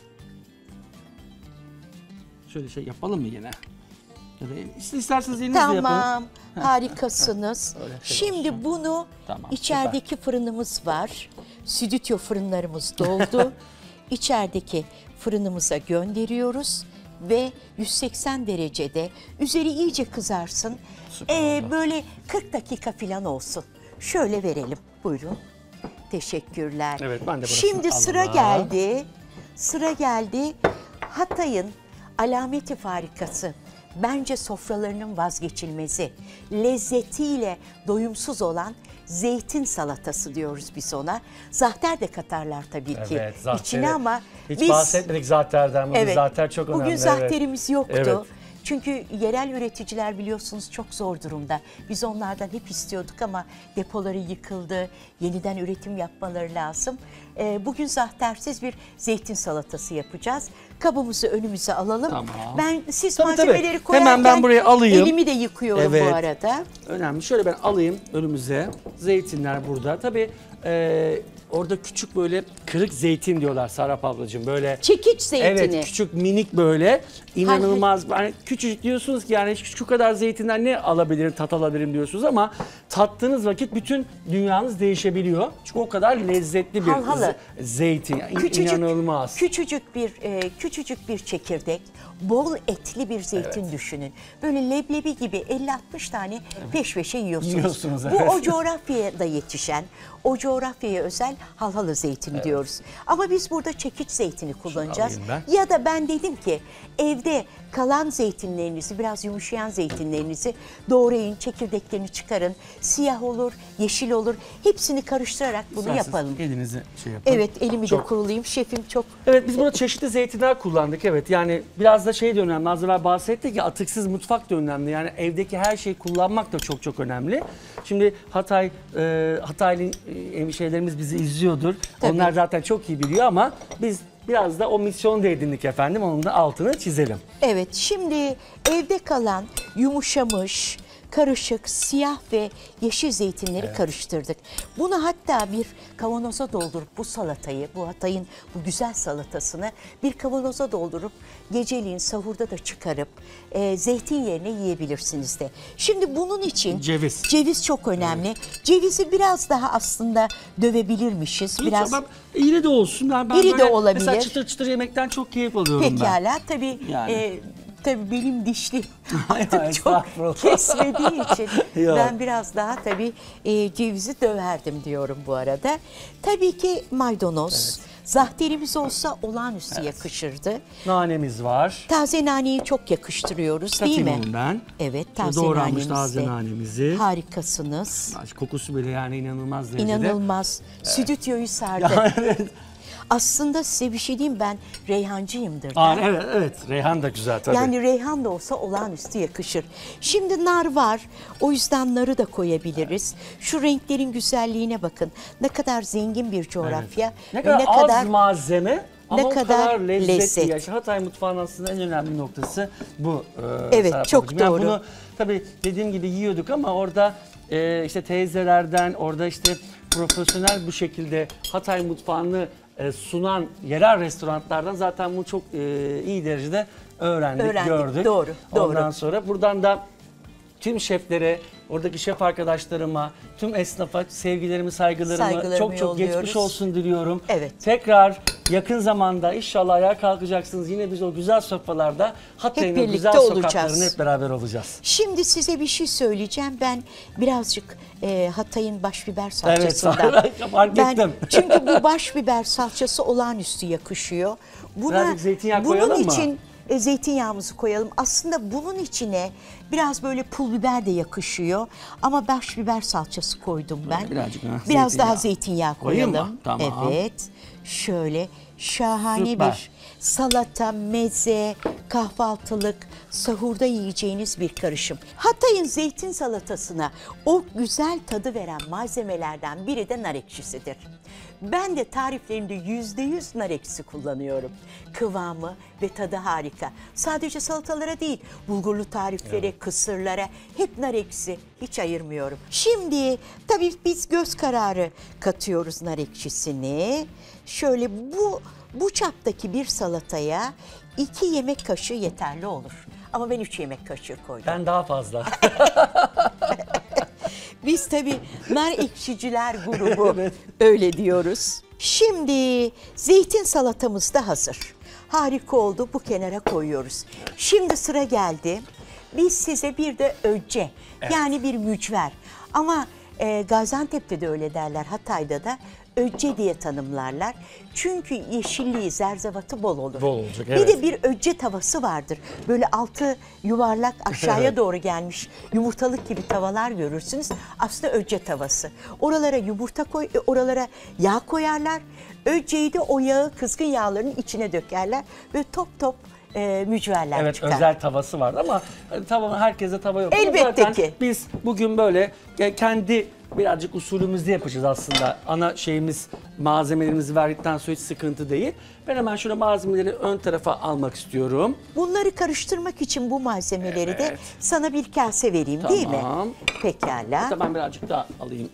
Şöyle şey yapalım mı yine? Ya da siz isterseniz elinizle yapalım. Tamam, harikasınız. Öyle şey Şimdi olsun. bunu Tamam, içerideki fırınımız var. Stüdyo fırınlarımız doldu. İçerideki fırınımıza gönderiyoruz ve yüz seksen derecede üzeri iyice kızarsın. Ee, böyle kırk dakika falan olsun. Şöyle verelim. Buyurun. Teşekkürler. Evet, ben de burasını Şimdi sıra alalım. geldi. Sıra geldi. Hatay'ın alameti farikası. Bence sofralarının vazgeçilmezi. Lezzetiyle doyumsuz olan zeytin salatası diyoruz biz ona. Zahter de katarlar tabii ki Evet, zahteri. içine ama Hiç biz bahsetmedik zahterden. Bugün evet, zahter çok önemli. bugün evet. zahterimiz yoktu. Evet. Çünkü yerel üreticiler biliyorsunuz çok zor durumda. Biz onlardan hep istiyorduk ama depoları yıkıldı. Yeniden üretim yapmaları lazım. Ee, bugün zahtersiz bir zeytin salatası yapacağız. Kabımızı önümüze alalım. Tamam. Ben siz Tabii, malzemeleri tabii. koyarken Hemen ben buraya alayım. elimi de yıkıyorum Evet. bu arada. Önemli. Şöyle ben alayım önümüze. Zeytinler burada. Tabii e, orada küçük böyle kırık zeytin diyorlar Serap ablacığım. Böyle Çekiç zeytini. evet, küçük minik böyle inanılmaz. Yani küçücük diyorsunuz ki yani şu kadar zeytinden ne alabilirim, tat alabilirim diyorsunuz ama tattığınız vakit bütün dünyanız değişebiliyor. Çünkü o kadar lezzetli bir Halhalı. ze- zeytin. Yani Küçücük, inanılmaz. küçücük bir e, küçücük bir çekirdek, bol etli bir zeytin düşünün. Böyle leblebi gibi elli altmış tane peş peşe yiyorsunuz. Yiyorsunuz, Bu evet. o coğrafyada yetişen, o coğrafyaya özel halhalı zeytini diyoruz. Ama biz burada çekiç zeytini kullanacağız. alayım Ya da ben dedim ki evde kalan zeytinlerinizi, biraz yumuşayan zeytinlerinizi doğrayın, çekirdeklerini çıkarın. Siyah olur, yeşil olur. Hepsini karıştırarak bunu İsterseniz yapalım. Elinizi şey yapın. Evet, elimi de Çok- kurulayım. Şefim çok Evet, biz burada çeşitli zeytinler kullandık. Evet, yani biraz da şey de önemli. Az evvel bahsettik ya, atıksız mutfak da önemli. Yani evdeki her şeyi kullanmak da çok çok önemli. Şimdi Hatay, e, Hataylı e, hemşehrilerimiz bizi izliyordur. Tabii. Onlar zaten çok iyi biliyor ama biz biraz da o misyonu da edindik efendim. Onun da altını çizelim. Evet, şimdi evde kalan yumuşamış, karışık siyah ve yeşil zeytinleri karıştırdık. Bunu hatta bir kavanoza doldurup bu salatayı, bu Hatay'ın bu güzel salatasını bir kavanoza doldurup geceliğin sahurda da çıkarıp e, zeytin yerine yiyebilirsiniz de. Şimdi bunun için Ceviz. ceviz çok önemli. Cevizi biraz daha aslında dövebilirmişiz. Biraz Lütfen, ben, iri de olsun. Ben, ben İri de böyle olabilir. Mesela çıtır çıtır yemekten çok keyif alıyorum ben. pekala tabii. Yani. e, Tabii benim dişli Ay, artık çok estağfurullah. kesmediği için Yok. ben biraz daha tabii e, cevizi döverdim diyorum bu arada. Tabii ki maydanoz. Zahterimiz olsa olağanüstü yakışırdı. Nanemiz var. Taze naneyi çok yakıştırıyoruz değil mi? Katayım ben. Evet, Şöyle taze doğranmış nanemiz taze de. nanemizi. Harikasınız. Kokusu bile yani inanılmaz derecede. İnanılmaz. Stüdyoyu sardı. Ya, evet. Aslında size bir şey diyeyim, ben reyhancıyımdır. da. Aa, evet, evet. Reyhan da güzel tabii. Yani reyhan da olsa olağanüstü yakışır. Şimdi nar var. O yüzden narı da koyabiliriz. Şu renklerin güzelliğine bakın. Ne kadar zengin bir coğrafya. Ne ve kadar ne az kadar malzeme ama ne o kadar kadar lezzetli. lezzet. Ya, işte Hatay mutfağının aslında en önemli noktası bu. e, Evet, Serap çok ablacığım. Yani doğru. bunu tabii dediğim gibi yiyorduk ama orada e, işte teyzelerden, orada işte profesyonel bu şekilde Hatay mutfağını e, sunan yerel restoranlardan zaten bunu çok e, iyi derecede öğrendik, Öğrendik, gördük. doğru, doğru. Ondan sonra buradan da tüm şeflere, oradaki şef arkadaşlarıma, tüm esnafa sevgilerimi, saygılarımı, Saygılarımı çok çok geçmiş yolluyoruz. olsun diliyorum. Evet. Tekrar yakın zamanda inşallah ayağa kalkacaksınız. Yine biz o güzel sofralarda Hatay'ın o birlikte güzel olacağız. sokaklarını hep beraber olacağız. Şimdi size bir şey söyleyeceğim. Ben birazcık e, Hatay'ın baş biber Evet, salçasından. fark ben, ettim. Çünkü bu baş biber salçası olağanüstü yakışıyor. Buna, Birazcık zeytinyağı bunun koyalım mı? için e, zeytinyağımızı koyalım. Aslında bunun içine biraz böyle pul biber de yakışıyor. Ama baş biber salçası koydum ben. Birazcık, ha, Biraz zeytinyağı. daha zeytinyağı Koyayım koyalım. mı? Tamam. Evet. Şöyle şahane Süper. bir salata, meze, kahvaltılık, sahurda yiyeceğiniz bir karışım. Hatay'ın zeytin salatasına o güzel tadı veren malzemelerden biri de nar ekşisidir. Ben de tariflerimde yüzde yüz nar ekşisi kullanıyorum. Kıvamı ve tadı harika. Sadece salatalara değil, bulgurlu tariflere, evet. kısırlara hep nar ekşisi, hiç ayırmıyorum. Şimdi tabii biz göz kararı katıyoruz nar ekşisini. Şöyle bu bu çaptaki bir salataya iki yemek kaşığı yeterli olur. Ama ben üç yemek kaşığı koydum. Ben daha fazla. Biz tabii nar ekşiciler grubu Evet. öyle diyoruz. Şimdi zeytin salatamız da hazır. Harika oldu, bu kenara koyuyoruz. Şimdi sıra geldi. Biz size bir de öcce, Evet. yani bir mücver. Ama e, Gaziantep'te de öyle derler, Hatay'da da öcce diye tanımlarlar. Çünkü yeşilliği, zerzevatı bol olur. Bol olacak, Bir evet. de bir öcce tavası vardır. Böyle altı yuvarlak aşağıya Evet. doğru gelmiş yumurtalık gibi tavalar görürsünüz. Aslında öcce tavası. Oralara yumurta koy, oralara yağ koyarlar. Öcceyi de o yağı kızgın yağların içine dökerler. Böyle top top e, mücverler Evet, çıkar. özel tavası var ama tava, herkese tava yok. Elbette Zaten ki. Biz bugün böyle e, kendi birazcık usulümüzde yapacağız aslında. Ana şeyimiz, malzemelerimizi verdikten sonra hiç sıkıntı değil. Ben hemen şöyle malzemeleri ön tarafa almak istiyorum. Bunları karıştırmak için bu malzemeleri de Evet. sana bir kase vereyim, değil mi? Tamam. Pekala. Hatta ben birazcık daha alayım.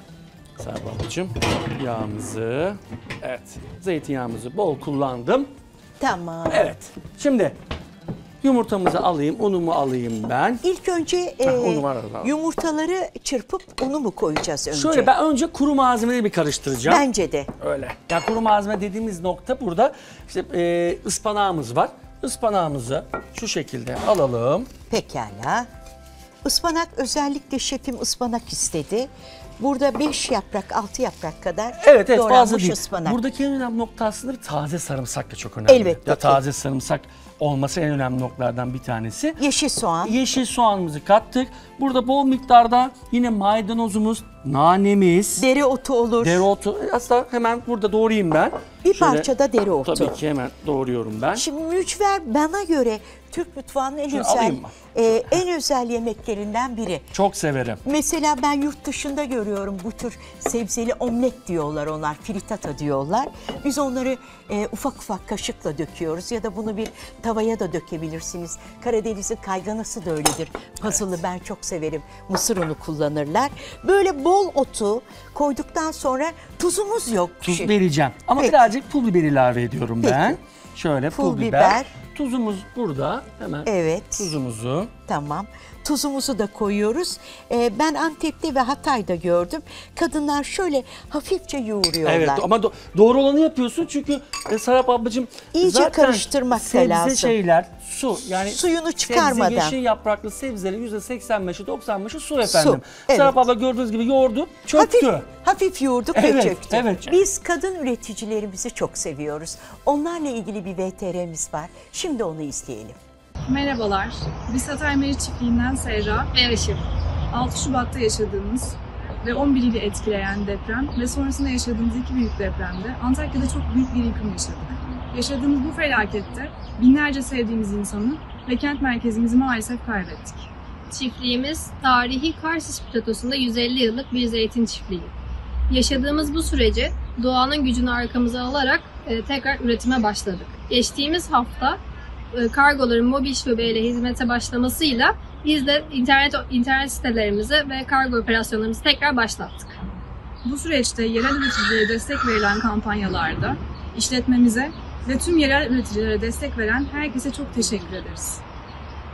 Serap ablacığım. Yağımızı, evet, zeytinyağımızı bol kullandım. Tamam. Evet, şimdi yumurtamızı alayım, unumu alayım ben. İlk önce e, Heh, unu var arada. yumurtaları çırpıp unu mu koyacağız önce? Şöyle ben önce kuru malzemeleri bir karıştıracağım. Bence de. Öyle. Yani kuru malzeme dediğimiz nokta burada. İşte e, ıspanağımız var. Ispanağımızı şu şekilde alalım. Pekala. Ispanak, özellikle şefim ıspanak istedi. Burada beş yaprak, altı yaprak kadar Evet evet fazla doğranmış değil. ıspanak. Buradaki en önemli nokta aslında bir taze sarımsak da çok önemli. Elbette Ya ki. taze sarımsak olması en önemli noktalardan bir tanesi. Yeşil soğan. Yeşil soğanımızı kattık. Burada bol miktarda yine maydanozumuz, nanemiz, Dereotu olur. dereotu. Aslında hemen burada doğrayayım ben. Bir Şöyle, parça da dereotu. Tabii ki hemen doğruyorum ben. Şimdi mücver bana göre Türk mutfağının en Şunu özel alayım mı? e, en özel yemeklerinden biri. Çok severim. Mesela ben yurt dışında görüyorum bu tür sebzeli omlet diyorlar onlar, frittata diyorlar. Biz onları e, ufak ufak kaşıkla döküyoruz ya da bunu bir tavaya da dökebilirsiniz. Karadeniz'in kayganası da öyledir. Puzzle'ı ben çok severim. Mısır unu kullanırlar. Böyle bol otu koyduktan sonra tuzumuz yok. Tuz Şey- vereceğim. Ama Peki. birazcık pul biber ilave ediyorum Peki. ben. Şöyle pul, Pul biber. biber. Tuzumuz burada. Hemen Evet. tuzumuzu. Tamam. Tuzumuzu da koyuyoruz. Ee, ben Antep'te ve Hatay'da gördüm. Kadınlar şöyle hafifçe yoğuruyorlar. Evet ama do- doğru olanı yapıyorsun çünkü e, Serap ablacığım İyice zaten karıştırmak da sebze lazım. şeyler su yani Suyunu çıkarmadan. sebze yeşil yapraklı sebzelerin yüzde seksen beşi doksan beşi su efendim. evet. Serap abla gördüğünüz gibi yoğurdu, çöktü. Hafif, hafif yoğurduk ve Evet, çöktü. evet. Biz kadın üreticilerimizi çok seviyoruz. Onlarla ilgili bir V T R'miz var. Şimdi onu izleyelim. Merhabalar, biz Hatay Meriç Çiftliği'nden Serra ve Işıl. altı Şubat'ta yaşadığımız ve on bir ili etkileyen deprem ve sonrasında yaşadığımız iki büyük depremde Antakya'da çok büyük bir yıkım yaşadık. Yaşadığımız bu felakette binlerce sevdiğimiz insanı ve kent merkezimizi maalesef kaybettik. Çiftliğimiz tarihi Karsis platosunda yüz elli yıllık bir zeytin çiftliği. Yaşadığımız bu süreci doğanın gücünü arkamıza alarak e, tekrar üretime başladık. Geçtiğimiz hafta e, kargoların mobil şubeyle hizmete başlamasıyla biz de internet internet sitelerimizi ve kargo operasyonlarımızı tekrar başlattık. Bu süreçte yerel üreticilere destek verilen kampanyalarda işletmemize ve tüm yerel üreticilere destek veren herkese çok teşekkür ederiz.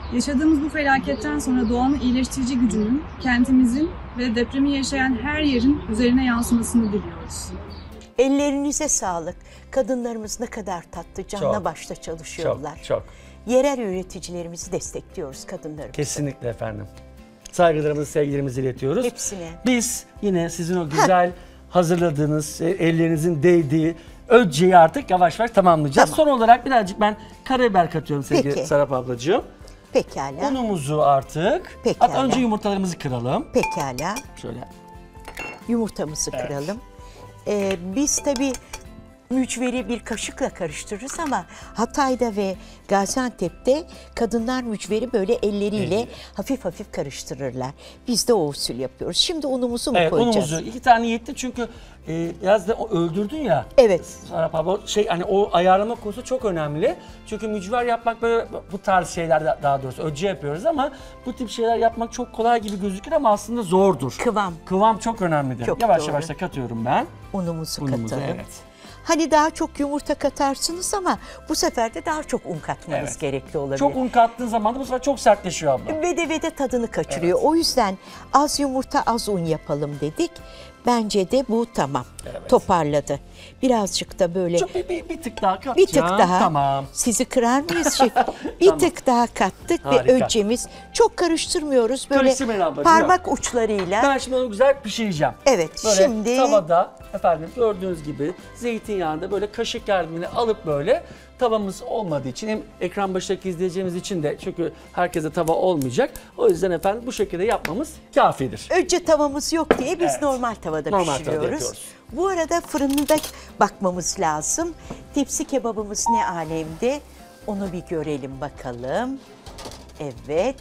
Yaşadığımız bu felaketten sonra doğanın iyileştirici gücünün kentimizin ve depremi yaşayan her yerin üzerine yansımasını diliyoruz. Ellerinize sağlık. Kadınlarımız ne kadar tatlı, canla Çok. başla çalışıyorlar. Çok, çok. Yerel üreticilerimizi destekliyoruz, kadınlarımızı. Kesinlikle efendim. Saygılarımızı, sevgilerimizi iletiyoruz. Hepsine. Biz yine sizin o güzel hazırladığınız, e, ellerinizin değdiği ödceyi artık yavaş yavaş tamamlayacağız. Tamam. Son olarak birazcık ben karabiber katıyorum sevgili Peki. Serap ablacığım. Pekala. Unumuzu artık. Pekala. Hatta önce yumurtalarımızı kıralım. Pekala. Şöyle. Yumurtamızı Evet. kıralım. Ee, biz tabii mücveri bir kaşıkla karıştırırız ama Hatay'da ve Gaziantep'te kadınlar mücveri böyle elleriyle Elle. hafif hafif karıştırırlar. Biz de o usul yapıyoruz. Şimdi unumuzu mu Evet, koyacağız? unumuzu iki tane yetti çünkü e, biraz da o öldürdün ya. Evet. Serap abla, şey hani o ayarlama konusu çok önemli. Çünkü mücver yapmak böyle bu tarz şeyler de- daha doğrusu ödce yapıyoruz ama bu tip şeyler yapmak çok kolay gibi gözükür ama aslında zordur. Kıvam. Kıvam çok önemlidir. Çok yavaş doğru. yavaş da katıyorum ben. Unumuzu, Unumuzu, katalım. evet. Hani daha çok yumurta katarsınız ama bu sefer de daha çok un katmanız Evet. gerekli olabilir. Çok un kattığın zaman da bu sefer çok sertleşiyor abla. Ve de ve de tadını kaçırıyor. O yüzden az yumurta az un yapalım dedik. Bence de bu tamam. Evet. Toparladı. Birazcık da böyle Çok bir, bir, bir tık daha katacağım. bir tık daha. Tamam. Sizi kırar mıyız şef? Bir Tamam. tık daha kattık Harika. ve ödcemiz çok karıştırmıyoruz. Böyle Karıştırmayın ablacığım, parmak uçlarıyla. Ben şimdi onu güzel pişireceğim. Evet, Böyle şimdi- tavada efendim gördüğünüz gibi zeytinyağında böyle kaşık yardımıyla alıp böyle tavamız olmadığı için hem ekran başındaki izleyeceğimiz için de çünkü herkese tava olmayacak. O yüzden efendim bu şekilde yapmamız kafidir. Ödce tavamız yok diye biz Evet. normal tavada Normal tavada pişiriyoruz. yapıyoruz. Bu arada fırında bakmamız lazım. Tepsi kebabımız ne alemde? Onu bir görelim bakalım. Evet.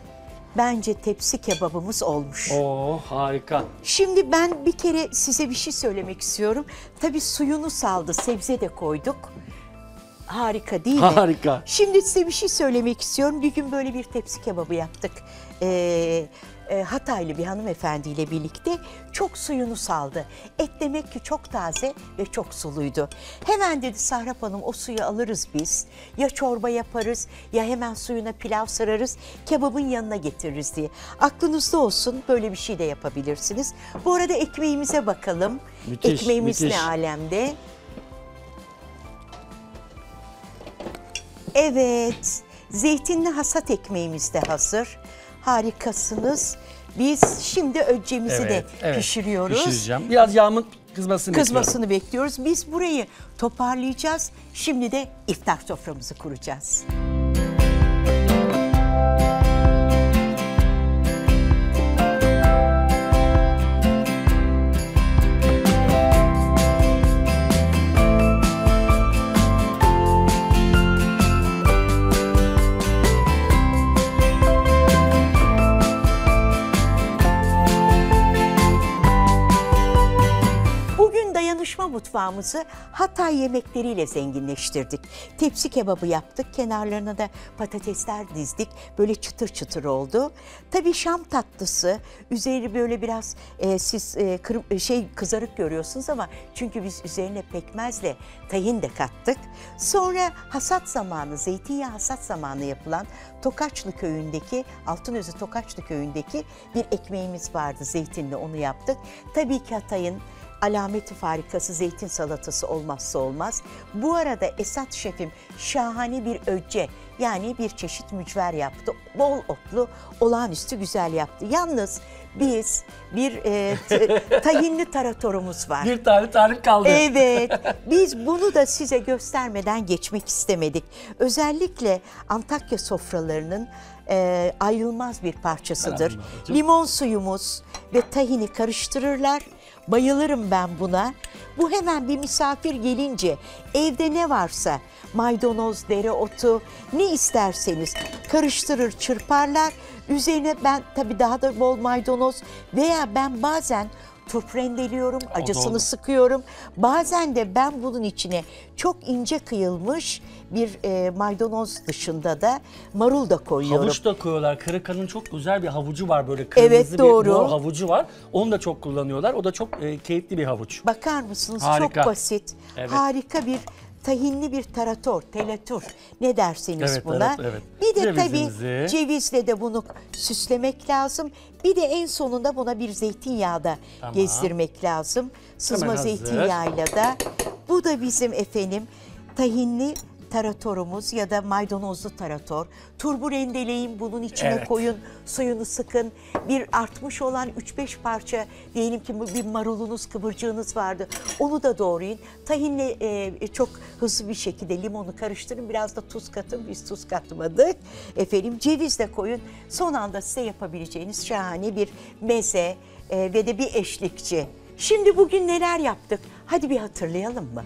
Bence tepsi kebabımız olmuş. Oo harika. Şimdi ben bir kere size bir şey söylemek istiyorum. Tabii suyunu saldı, sebze de koyduk. Harika değil mi? Harika. Şimdi size bir şey söylemek istiyorum. Bir gün böyle bir tepsi kebabı yaptık. Ee, e, Hataylı bir hanımefendiyle birlikte çok suyunu saldı. Et demek ki çok taze ve çok suluydu. Hemen dedi Sahrap Hanım o suyu alırız biz. Ya çorba yaparız ya hemen suyuna pilav sararız. Kebabın yanına getiririz diye. Aklınızda olsun böyle bir şey de yapabilirsiniz. Bu arada ekmeğimize bakalım. Müthiş, Ekmeğimiz müthiş. ne alemde? Evet, zeytinli hasat ekmeğimiz de hazır. Harikasınız. Biz şimdi ödcemizi de pişiriyoruz. Pişireceğim. Biraz yağımın kızmasını bekliyorum. Kızmasını bekliyoruz. Biz burayı toparlayacağız. Şimdi de iftar soframızı kuracağız. Bugün dayanışma mutfağımızı Hatay yemekleriyle zenginleştirdik. Tepsi kebabı yaptık, kenarlarına da patatesler dizdik. Böyle çıtır çıtır oldu. Tabii Şam tatlısı, üzeri böyle biraz e, siz e, kır- şey kızarık görüyorsunuz ama çünkü biz üzerine pekmezle tahin de kattık. Sonra hasat zamanı, zeytinyağı hasat zamanı yapılan Tokaçlı köyündeki, Altınözü Tokaçlı köyündeki bir ekmeğimiz vardı, zeytinli, onu yaptık. Tabii ki Hatay'ın alameti farikası zeytin salatası olmazsa olmaz. Bu arada Esat şefim şahane bir ödce, yani bir çeşit mücver yaptı. Bol otlu, olağanüstü güzel yaptı. Yalnız biz bir e, t- tahinli taratorumuz var. Bir tane tarif kaldı. Evet, biz bunu da size göstermeden geçmek istemedik. Özellikle Antakya sofralarının e, ayrılmaz bir parçasıdır. Merhaba. Limon suyumuz ve tahini karıştırırlar. Bayılırım ben buna. Bu hemen bir misafir gelince evde ne varsa maydanoz, dereotu ne isterseniz karıştırır, çırparlar. Üzerine ben tabii daha da bol maydanoz veya ben bazen turp rendeliyorum, acısını oldu. sıkıyorum. Bazen de ben bunun içine çok ince kıyılmış bir e, maydanoz dışında da marul da koyuyorum. Havuç da koyuyorlar. Kırıkan'ın çok güzel bir havucu var böyle kırmızı Evet, bir doğru. mor havucu var. Onu da çok kullanıyorlar. O da çok e, keyifli bir havuç. Bakar mısınız? Harika. Çok basit, Evet. harika bir tahinli bir tarator, teletur ne derseniz Evet, buna. evet, evet. Bir de Cevizimizi. tabii cevizle de bunu süslemek lazım. Bir de en sonunda buna bir zeytinyağı da Tamam. gezdirmek lazım. Sızma Hemen hazır. zeytinyağıyla da. Bu da bizim efendim tahinli taratorumuz ya da maydanozlu tarator. Turbu rendeleyin, bunun içine Evet. koyun, suyunu sıkın. Bir artmış olan üç beş parça diyelim ki bir marulunuz, kıvırcığınız vardı. Onu da doğrayın. Tahinle e, çok hızlı bir şekilde limonu karıştırın. Biraz da tuz katın. Biz tuz katmadık. Efendim ceviz de koyun. Son anda size yapabileceğiniz şahane bir meze e, ve de bir eşlikçi. Şimdi bugün neler yaptık? Hadi bir hatırlayalım mı?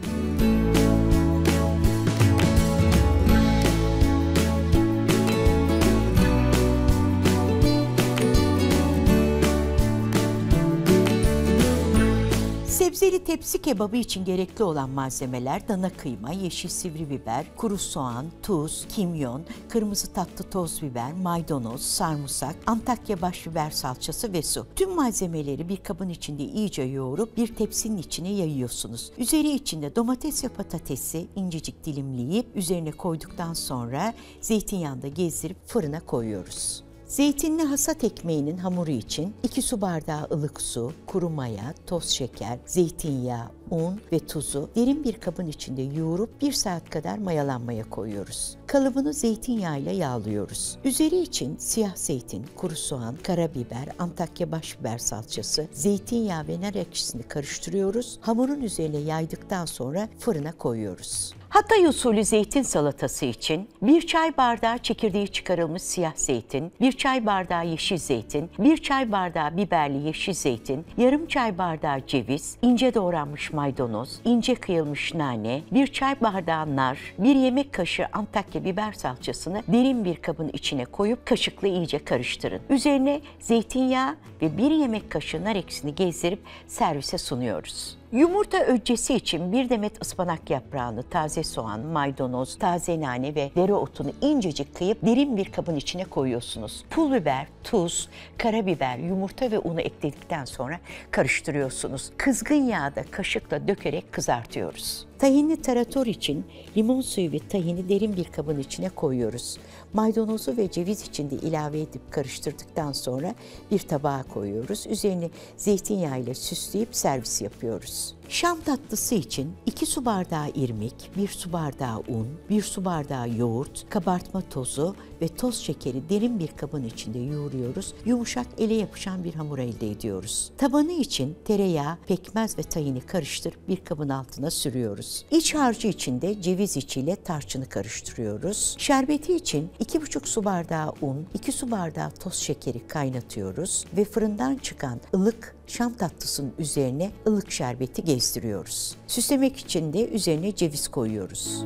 Sebzeli tepsi kebabı için gerekli olan malzemeler dana kıyma, yeşil sivri biber, kuru soğan, tuz, kimyon, kırmızı tatlı toz biber, maydanoz, sarımsak, Antakya baş biber salçası ve su. Tüm malzemeleri bir kabın içinde iyice yoğurup bir tepsinin içine yayıyorsunuz. Üzeri içinde domates ve patatesi incecik dilimleyip üzerine koyduktan sonra zeytinyağında gezdirip fırına koyuyoruz. Zeytinli hasat ekmeğinin hamuru için iki su bardağı ılık su, kuru maya, toz şeker, zeytinyağı, un ve tuzu derin bir kabın içinde yoğurup bir saat kadar mayalanmaya koyuyoruz. Kalıbını zeytinyağıyla yağlıyoruz. Üzeri için siyah zeytin, kuru soğan, karabiber, Antakya baş biber salçası, zeytinyağı ve nar ekşisini karıştırıyoruz. Hamurun üzerine yaydıktan sonra fırına koyuyoruz. Hatay usulü zeytin salatası için bir çay bardağı çekirdeği çıkarılmış siyah zeytin, bir çay bardağı yeşil zeytin, bir çay bardağı biberli yeşil zeytin, yarım çay bardağı ceviz, ince doğranmış maydanoz, ince kıyılmış nane, bir çay bardağı nar, bir yemek kaşığı Antakya biber salçasını derin bir kabın içine koyup kaşıkla iyice karıştırın. Üzerine zeytinyağı ve bir yemek kaşığı nar ekşisini gezdirip servise sunuyoruz. Yumurta öccesi için bir demet ıspanak yaprağını, taze soğan, maydanoz, taze nane ve dereotunu incecik kıyıp derin bir kabın içine koyuyorsunuz. Pul biber, tuz, karabiber, yumurta ve unu ekledikten sonra karıştırıyorsunuz. Kızgın yağda kaşıkla dökerek kızartıyoruz. Tahinli tarator için limon suyu ve tahini derin bir kabın içine koyuyoruz. Maydanozu ve ceviz için de ilave edip karıştırdıktan sonra bir tabağa koyuyoruz. Üzerine zeytinyağı ile süsleyip servis yapıyoruz. Şam tatlısı için iki su bardağı irmik, bir su bardağı un, bir su bardağı yoğurt, kabartma tozu ve toz şekeri derin bir kabın içinde yoğuruyoruz. Yumuşak ele yapışan bir hamur elde ediyoruz. Tabanı için tereyağı, pekmez ve tahini karıştırıp bir kabın altına sürüyoruz. İç harcı için de ceviz içiyle tarçını karıştırıyoruz. Şerbeti için iki buçuk su bardağı un, iki su bardağı toz şekeri kaynatıyoruz ve fırından çıkan ılık şam tatlısının üzerine ılık şerbeti gezdiriyoruz. Süslemek için de üzerine ceviz koyuyoruz.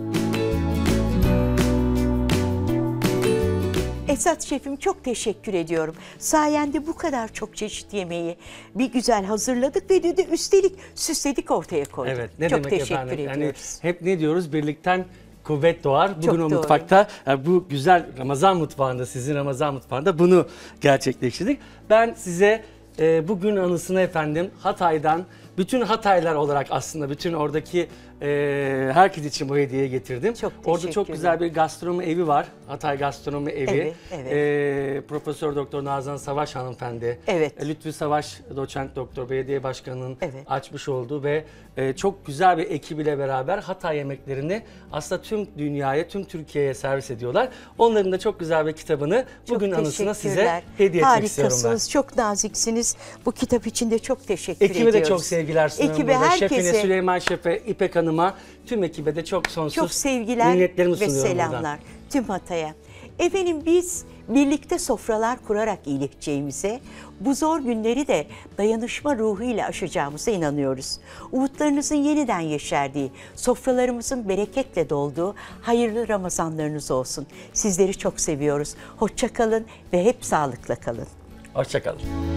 Esat Şefim çok teşekkür ediyorum. Sayende bu kadar çok çeşit yemeği bir güzel hazırladık ve de üstelik süsledik ortaya koyduk. Evet, ne çok demek teşekkür efendim? ediyoruz. Yani hep ne diyoruz? Birlikten kuvvet doğar. Bugün Çok o doğru. mutfakta, yani bu güzel Ramazan mutfağında, sizin Ramazan mutfağında bunu gerçekleştirdik. Ben size e, bugün anısına efendim Hatay'dan, bütün Hataylar olarak aslında bütün oradaki e, herkes için bu hediyeyi getirdim. Çok Orada çok teşekkürler. güzel bir gastronomi evi var. Hatay Gastronomi Evi. Evet, evet. E, Profesör Doktor Nazan Savaş hanımefendi. Evet. E, Lütfü Savaş Doçent Doktor Belediye Başkanı'nın Evet. açmış olduğu ve e, çok güzel bir ekibiyle beraber Hatay yemeklerini aslında tüm dünyaya, tüm Türkiye'ye servis ediyorlar. Onların da çok güzel bir kitabını Çok bugün anısına size teşekkürler. hediye etmek istiyorum ben. Harikasınız, çok naziksiniz. Bu kitap için de çok teşekkür Ekibe ediyoruz. de çok sevgiler sunuyorum. Ekibe, burada. herkese Şefine, Süleyman Şef'e, İpek Hanım'a, tüm ekibe de çok sonsuz çok sevgiler minnetlerimi ve sunuyorum selamlar buradan. tüm Hatay'a. Efendim biz birlikte sofralar kurarak iyileşeceğimize, bu zor günleri de dayanışma ruhuyla aşacağımıza inanıyoruz. Umutlarınızın yeniden yeşerdiği, sofralarımızın bereketle dolduğu hayırlı Ramazanlarınız olsun. Sizleri çok seviyoruz. Hoşça kalın ve hep sağlıkla kalın. Hoşça kalın.